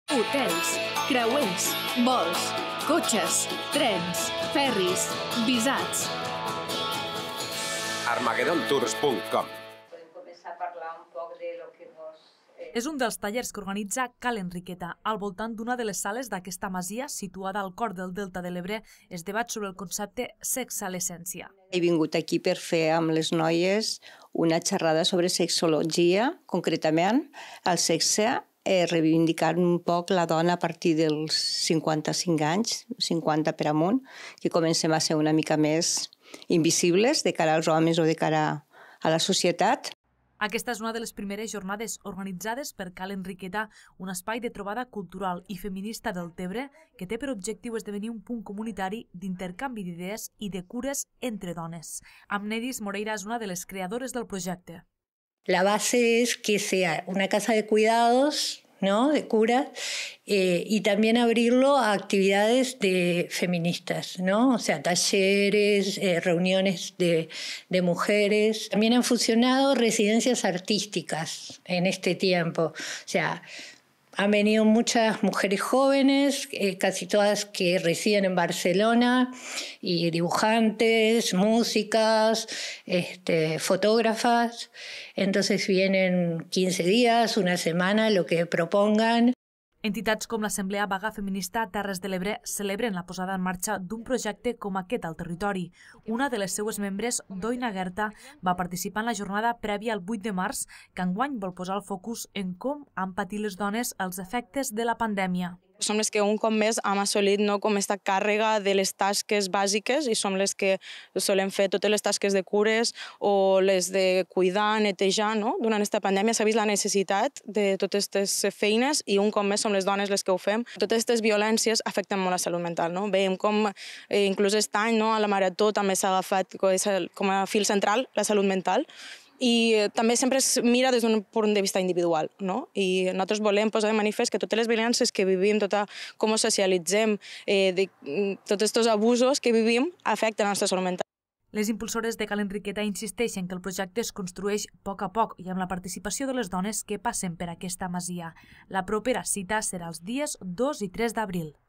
Hotels, creuers, vols, cotxes, trens, ferris, visats. Armageddontours.com. Podem començar a parlar un poc de lo que vos... És un dels tallers que organitza Cal Enriqueta. Al voltant d'una de les sales d'aquesta masia, situada al cor del Delta de l'Ebre, es debat sobre el concepte sexe a l'essència. He vingut aquí per fer amb les noies una xerrada sobre sexologia, concretament el sexe, reivindicant un poc la dona a partir dels 55 anys, 50 per amunt, que comencem a ser una mica més invisibles de cara als homes o de cara a la societat. Aquesta és una de les primeres jornades organitzades per Cal Enriqueta, un espai de trobada cultural i feminista del Tebre que té per objectiu esdevenir un punt comunitari d'intercanvi d'idees i de cures entre dones. Amnedis Moreira és una de les creadores del projecte. La base es que sea una casa de cuidados, ¿no?, de curas, y también abrirlo a actividades feministas, ¿no? O sea, talleres, reuniones de mujeres. También han funcionado residencias artísticas en este tiempo. O sea, han venido muchas mujeres jóvenes, casi todas que residen en Barcelona, y dibujantes, músicas, fotógrafas. Entonces vienen 15 días, una semana, lo que propongan. Entitats com l'Assemblea Vaga Feminista Terres de l'Ebre celebren la posada en marxa d'un projecte com aquest al territori. Una de les seues membres, Doina Gerta, va participar en la jornada prèvia al 8 de març, que enguany vol posar el focus en com han patit les dones els efectes de la pandèmia. Som les que un cop més hem assolit com aquesta càrrega de les tasques bàsiques i som les que solem fer totes les tasques de cures o les de cuidar, netejar. Durant aquesta pandèmia s'ha vist la necessitat de totes aquestes feines i un cop més som les dones les que ho fem. Totes aquestes violències afecten molt la salut mental. Veiem com inclús aquest any a la Marató també s'ha agafat com a fil central la salut mental. I també sempre es mira des d'un punt de vista individual. I nosaltres volem posar de manifest que totes les violències que vivim, com ho socialitzem, tots aquests abusos que vivim afecten la nostra salut mental. Les impulsores de Cal Enriqueta insisteixen que el projecte es construeix a poc i amb la participació de les dones que passen per aquesta masia. La propera cita serà els dies 2 i 3 d'abril.